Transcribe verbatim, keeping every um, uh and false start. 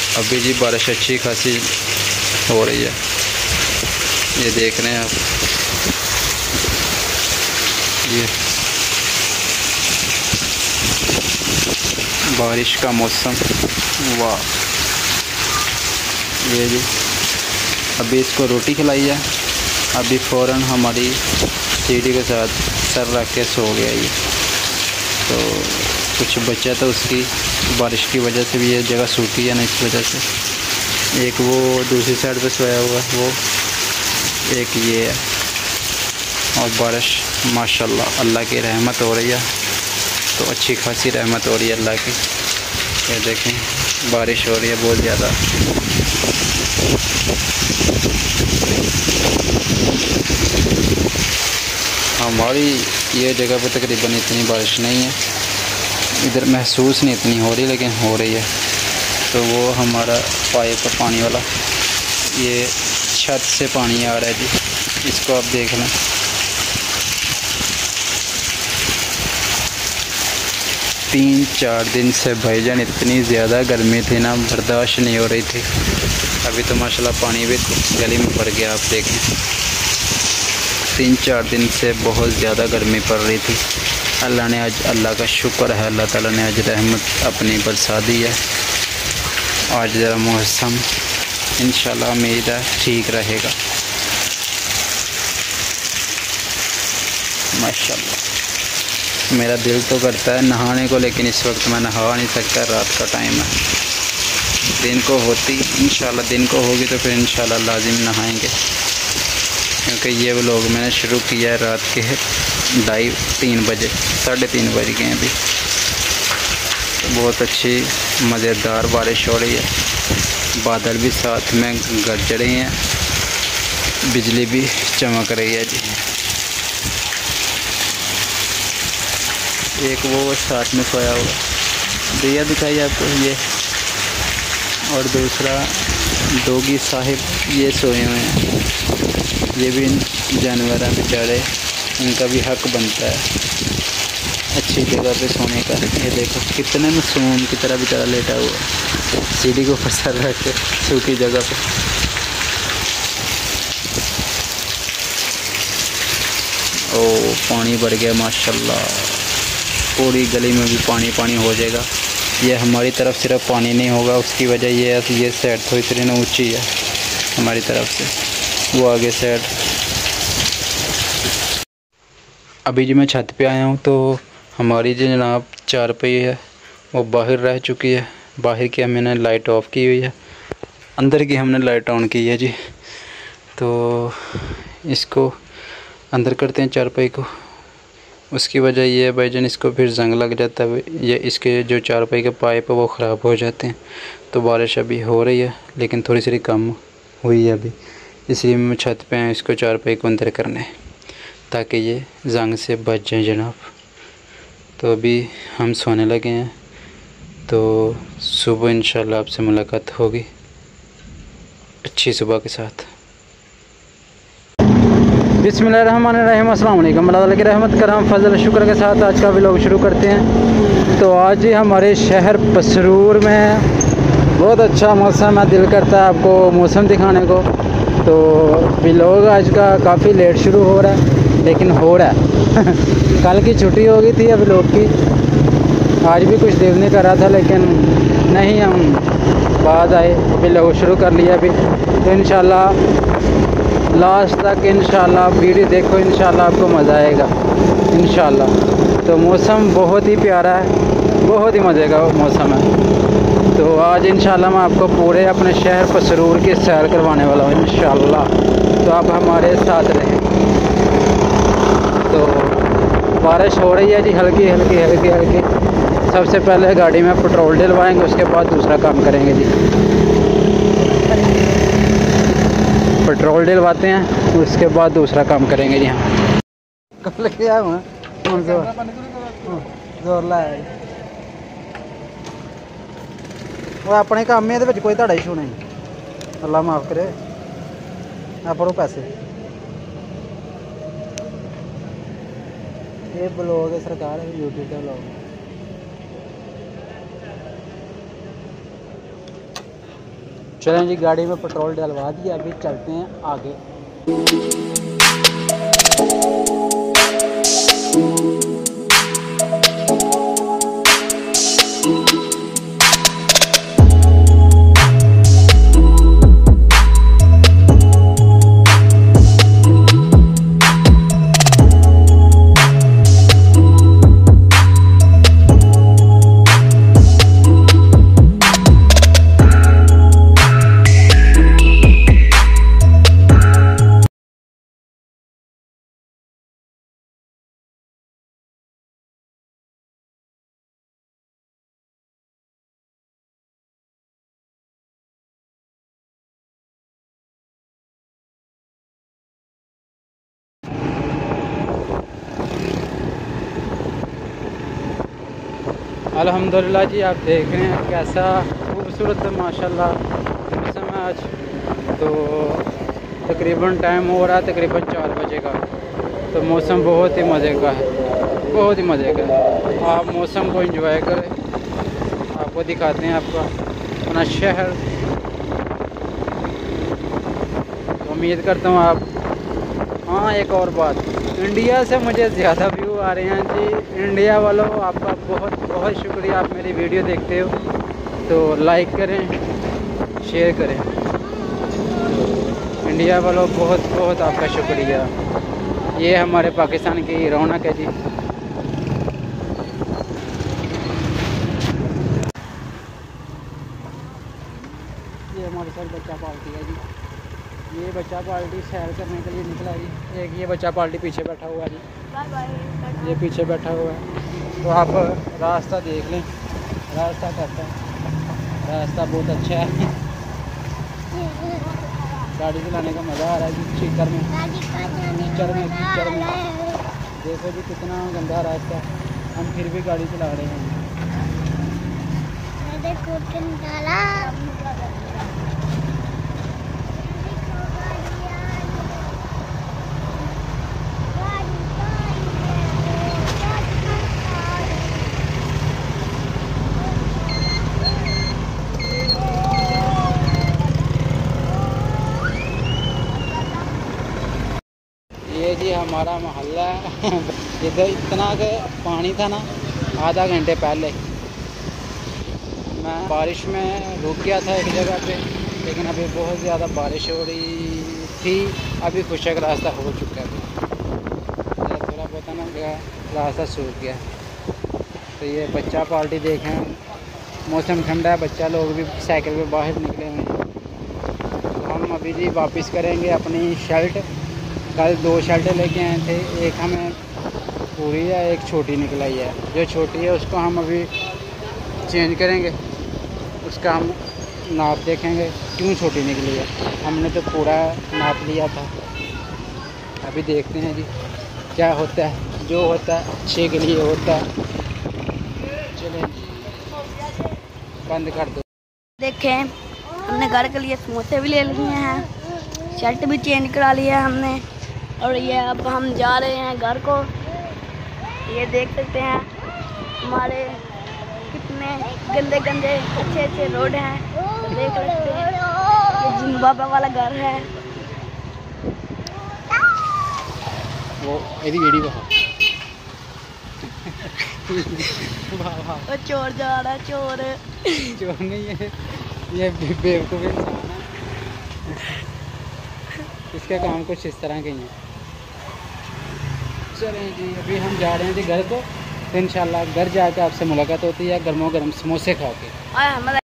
अभी जी बारिश अच्छी खासी हो रही है, ये देख रहे हैं आप। ये बारिश का मौसम, वाह। ये जी अभी इसको रोटी खिलाई है, अभी फ़ौरन हमारी सीढ़ी के साथ सर रख के सो गया ये। तो कुछ बचा था उसकी, बारिश की वजह से भी ये जगह सूखी है ना, इस वजह से। एक वो दूसरी साइड पे सोया हुआ है वो, एक ये है। और बारिश माशाल्लाह अल्लाह की रहमत हो रही है, तो अच्छी खासी रहमत हो रही है अल्लाह की। ये देखें बारिश हो रही है बहुत ज़्यादा। हमारी ये जगह पे तकरीबन इतनी बारिश नहीं है, इधर महसूस नहीं इतनी हो रही, लेकिन हो रही है। तो वो हमारा पाइप है पानी वाला, ये छत से पानी आ रहा है जी, इसको आप देख लें। तीन चार दिन से भाईजान इतनी ज़्यादा गर्मी थी ना, बर्दाश्त नहीं हो रही थी। अभी तो माशाल्लाह पानी भी गली में भर गया, आप देखें। तीन चार दिन से बहुत ज़्यादा गर्मी पड़ रही थी। अल्लाह ने आज, अल्लाह का शुक्र है, अल्लाह ताला ने आज रहमत अपनी बरसा दी है। आज ज़रा मौसम इंशाल्लाह उम्मीद है ठीक रहेगा माशाल्लाह। मेरा दिल तो करता है नहाने को, लेकिन इस वक्त मैं नहा नहीं सकता, रात का टाइम है। दिन को होती इंशाल्लाह, दिन को होगी तो फिर इंशाल्लाह लाजिम नहाएंगे, क्योंकि ये व्लॉग मैंने शुरू किया है रात के ढाई तीन बजे, साढ़े तीन बज गए हैं अभी। तो बहुत अच्छी मज़ेदार बारिश हो रही है, बादल भी साथ में गरज रहे हैं, बिजली भी चमक रही है जी। एक वो साथ में सोया हुआ दिया दिखाई आपको ये, और दूसरा डोगी साहिब ये सोए हुए हैं। ये भी जानवर हैं बेचारे, इनका भी हक बनता है अच्छी जगह पे सोने का। ये देखो कितने में सुकून की तरह बेचारा लेटा हुआ है, सीढ़ी को फंसा रख के सूखी जगह पे। ओ पानी भर गया माशाल्लाह, पूरी गली में भी पानी पानी हो जाएगा। ये हमारी तरफ सिर्फ पानी नहीं होगा, उसकी वजह ये है कि ये साइड थोड़ी सी ना ऊँची है हमारी तरफ से, वो आगे साइड। अभी जो मैं छत पे आया हूँ तो हमारी जो जनाब चारपाई है वो बाहर रह चुकी है। बाहर की मैंने लाइट ऑफ की हुई है, अंदर की हमने लाइट ऑन की है जी। तो इसको अंदर करते हैं चारपाई को। उसकी वजह ये है भाईजान, इसको फिर जंग लग जाता है, ये इसके जो चारपाई के पाइप है वो ख़राब हो जाते हैं। तो बारिश अभी हो रही है लेकिन थोड़ी सी कम हुई है अभी, इसलिए मैं छत पे आया इसको चारपाई को अंदर करने, ताकि ये जंग से बच जाए जनाब। तो अभी हम सोने लगे हैं, तो सुबह इंशाल्लाह आपसे मुलाकात होगी अच्छी सुबह के साथ। बिस्मिल्लाहिर्रहमानिर्रहीम, अस्सलाम वालेकुम। अल्लाह ताला की रहमत करम फजल शुक्र के साथ आज का व्लॉग शुरू करते हैं। तो आज ही हमारे शहर पसरूर में बहुत अच्छा मौसम है, दिल करता है आपको मौसम दिखाने को। तो व्लॉग आज का काफ़ी लेट शुरू हो रहा है, लेकिन हो रहा है कल की छुट्टी हो गई थी अब व्लॉग की, आज भी कुछ दिल नहीं कर रहा था, लेकिन नहीं हम बाद आए, व्लॉग शुरू कर लिया अभी। तो इंशाल्लाह लास्ट तक इंशाल्लाह वीडियो देखो, इंशाल्लाह आपको मज़ा आएगा इंशाल्लाह। तो मौसम बहुत ही प्यारा है, बहुत ही मज़े का मौसम है। तो आज इंशाल्लाह मैं आपको पूरे अपने शहर पसरूर की सैर करवाने वाला हूँ इंशाल्लाह, तो आप हमारे साथ रहें। तो बारिश हो रही है जी, हल्की हल्की हल्की हल्की। सबसे पहले गाड़ी में पेट्रोल डलवाएंगे, उसके बाद दूसरा काम करेंगे जी। पेट्रोल डलवाते हैं, उसके बाद दूसरा काम करेंगे जी। हाँ कब लग गया है जोर लाया वो अपने काम है, कोई ਤੁਹਾਡਾ इशू नहीं, अल्लाह माफ़ करे। आप पढ़ो पैसे, ये ब्लॉग है सरकार है, यूट्यूब का ब्लॉग। चलें जी, गाड़ी में पेट्रोल डलवा दिया, अभी चलते हैं आगे। अल्हम्दुलिल्लाह जी, आप देख रहे हैं कैसा खूबसूरत माशाल्लाह मौसम है आज। तो तकरीबन टाइम हो रहा है तकरीबन चार बजे का। तो मौसम बहुत ही मज़े का है, बहुत ही मज़े का है। आप मौसम को एंजॉय करें। आपको दिखाते हैं आपका अपना शहर। तो उम्मीद करता हूँ आप। हाँ, एक और बात, इंडिया से मुझे ज़्यादा व्यू आ रहे हैं जी। इंडिया वालों, आपका बहुत बहुत शुक्रिया, आप मेरी वीडियो देखते हो तो लाइक करें, शेयर करें। इंडिया वालों बहुत बहुत आपका शुक्रिया। ये हमारे पाकिस्तान की रौनक है जी। ये हमारे साथ बच्चा पार्टी है जी। ये बच्चा पार्टी सैर करने के लिए निकला जी। एक ये बच्चा पार्टी पीछे बैठा हुआ है जी, ये पीछे बैठा हुआ है। तो आप रास्ता देख लें, रास्ता कैसा है। रास्ता बहुत अच्छा है। गाड़ी चलाने का मज़ा आ रहा है जी। कीचड़ में कीचड़ में कीचड़ में देखो जी कितना गंदा रास्ता है, हम फिर भी गाड़ी चला रहे हैं। ये जी हमारा मोहल्ला है। इधर इतना के पानी था ना आधा घंटे पहले। मैं बारिश में रुक गया था एक जगह पे, लेकिन अभी बहुत ज़्यादा बारिश हो रही थी। अभी खुशक रास्ता हो चुका है, थोड़ा बहुत ना गया रास्ता सूख गया। तो ये बच्चा पार्टी देखें, मौसम ठंडा है, बच्चा लोग भी साइकिल पे बाहर निकले हुए हैं। तो हम अभी जी वापस करेंगे अपनी शर्ट। कल दो शर्टें लेके आए थे, एक हमें पूरी है, एक छोटी निकल आई है। जो छोटी है उसको हम अभी चेंज करेंगे, उसका हम नाप देखेंगे क्यों छोटी निकली है। हमने तो पूरा नाप लिया था। अभी देखते हैं जी क्या होता है। जो होता है अच्छे के लिए होता है। चलें बंद कर दो। देखें, हमने घर के लिए समोसे भी ले लिए हैं, शर्ट भी चेंज करा लिया है हमने। और ये अब हम जा रहे हैं घर को। ये देख सकते हैं हमारे कितने गंदे गंदे अच्छे अच्छे रोड हैं। तो देख सकते हैं ये जिन बाबा वाला घर है। वो यदि वीडियो वो चोर जा रहा है, चोर चोर नहीं है, ये बेवकूफ़ इंसान है। इसका काम कुछ इस तरह के ही है। चलें जी, अभी हम जा रहे हैं जी घर को। तो इंशाल्लाह घर जाकर आपसे मुलाकात होती है गर्मा गर्म समोसे खा के।